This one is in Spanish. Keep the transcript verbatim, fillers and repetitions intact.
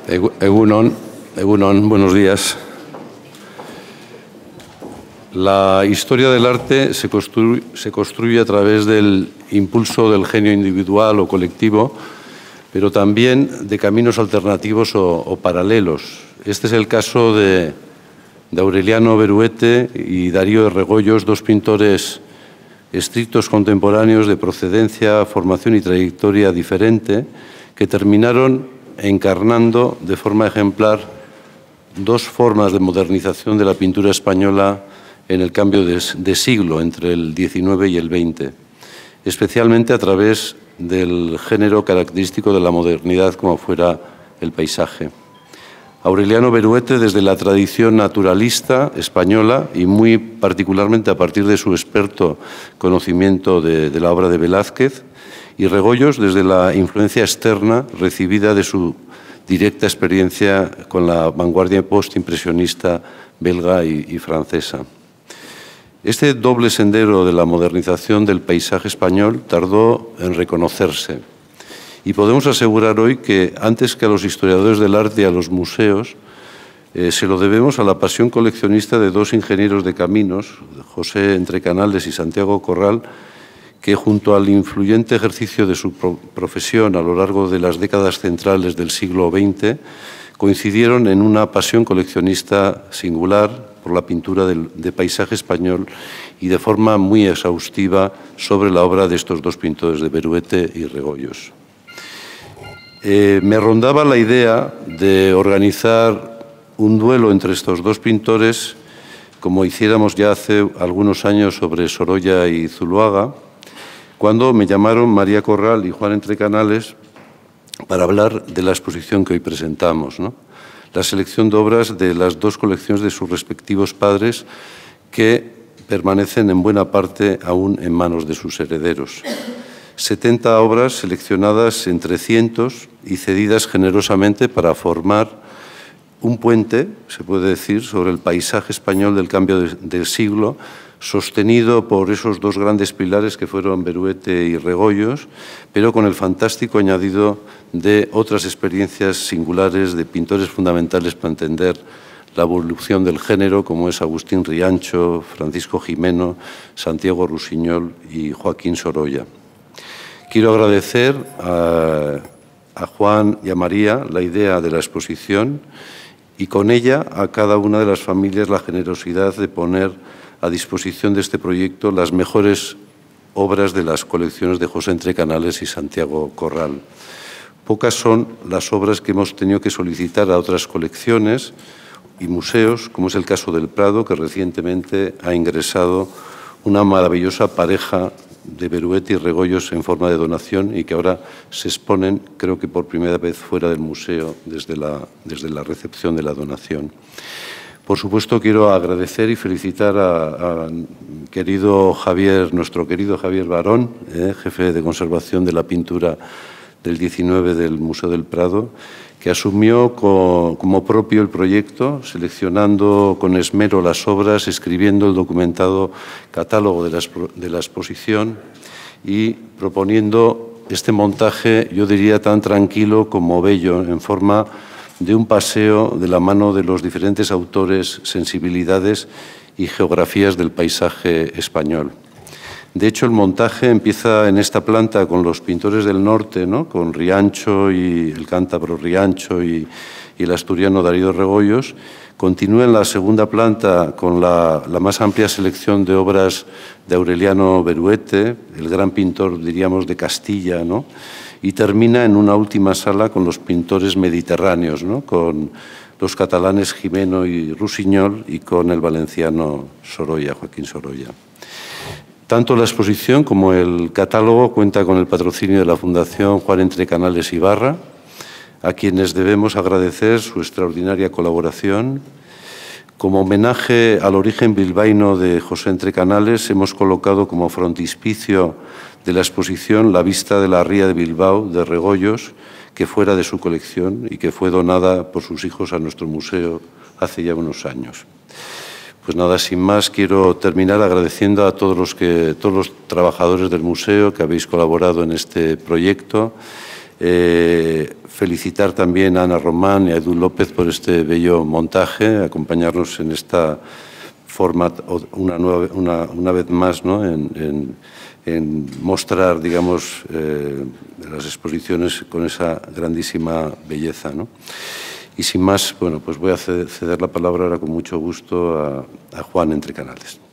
Egunon, Egunon, buenos días. La historia del arte se construye, se construye a través del impulso del genio individual o colectivo, pero también de caminos alternativos o, o paralelos. Este es el caso de, de Aureliano Beruete y Darío de Regoyos, dos pintores estrictos contemporáneos de procedencia, formación y trayectoria diferente, que terminaron encarnando de forma ejemplar dos formas de modernización de la pintura española en el cambio de, de siglo entre el diecinueve y el veinte, especialmente a través del género característico de la modernidad como fuera el paisaje. Aureliano Beruete, desde la tradición naturalista española y muy particularmente a partir de su experto conocimiento de, de la obra de Velázquez, y Regoyos desde la influencia externa recibida de su directa experiencia con la vanguardia postimpresionista belga y, y francesa. Este doble sendero de la modernización del paisaje español tardó en reconocerse y podemos asegurar hoy que antes que a los historiadores del arte y a los museos eh, se lo debemos a la pasión coleccionista de dos ingenieros de caminos, José Entrecanales y Santiago Corral, que junto al influyente ejercicio de su profesión a lo largo de las décadas centrales del siglo veinte coincidieron en una pasión coleccionista singular por la pintura de, de paisaje español y de forma muy exhaustiva sobre la obra de estos dos pintores, de Beruete y Regoyos. Eh, me rondaba la idea de organizar un duelo entre estos dos pintores, como hiciéramos ya hace algunos años sobre Sorolla y Zuloaga, cuando me llamaron María Corral y Juan Entrecanales para hablar de la exposición que hoy presentamos, ¿no? La selección de obras de las dos colecciones de sus respectivos padres que permanecen en buena parte aún en manos de sus herederos. setenta obras seleccionadas entre cientos y cedidas generosamente para formar un puente, se puede decir, sobre el paisaje español del cambio de, del siglo, sostenido por esos dos grandes pilares que fueron Beruete y Regoyos, pero con el fantástico añadido de otras experiencias singulares de pintores fundamentales para entender la evolución del género, como es Agustín Riancho, Francisco Gimeno, Santiago Rusiñol y Joaquín Sorolla. Quiero agradecer a, a Juan y a María la idea de la exposición y con ella a cada una de las familias la generosidad de poner a disposición de este proyecto las mejores obras de las colecciones de José Entrecanales y Santiago Corral. Pocas son las obras que hemos tenido que solicitar a otras colecciones y museos, como es el caso del Prado, que recientemente ha ingresado una maravillosa pareja de Beruete y Regoyos en forma de donación y que ahora se exponen, creo que por primera vez, fuera del museo desde la, desde la recepción de la donación. Por supuesto, quiero agradecer y felicitar a, a querido Javier, nuestro querido Javier Barón, eh, jefe de conservación de la pintura del diecinueve del Museo del Prado, que asumió co, como propio el proyecto, seleccionando con esmero las obras, escribiendo el documentado catálogo de la, de la exposición y proponiendo este montaje, yo diría, tan tranquilo como bello, en forma de un paseo de la mano de los diferentes autores, sensibilidades y geografías del paisaje español. De hecho, el montaje empieza en esta planta con los pintores del norte, ¿no? Con Riancho y el cántabro Riancho y, y el asturiano Darío Regoyos. Continúa en la segunda planta con la, la más amplia selección de obras de Aureliano Beruete, el gran pintor, diríamos, de Castilla, ¿no? Y termina en una última sala con los pintores mediterráneos, ¿no? Con los catalanes Gimeno y Rusiñol y con el valenciano Sorolla, Joaquín Sorolla. Tanto la exposición como el catálogo cuenta con el patrocinio de la Fundación Juan Entrecanales Ibarra, a quienes debemos agradecer su extraordinaria colaboración. Como homenaje al origen bilbaíno de José Entrecanales, hemos colocado como frontispicio de la exposición la vista de la ría de Bilbao de Regoyos, que fuera de su colección y que fue donada por sus hijos a nuestro museo hace ya unos años. Pues nada, sin más, quiero terminar agradeciendo a todos los, que, todos los trabajadores del museo que habéis colaborado en este proyecto, Eh, felicitar también a Ana Román y a Edu López por este bello montaje, acompañarnos en esta forma una, nueva, una, una vez más, ¿no? en, en, en mostrar, digamos, eh, las exposiciones con esa grandísima belleza, ¿no? Y sin más, bueno, pues voy a ceder la palabra ahora con mucho gusto a, a Juan Entrecanales.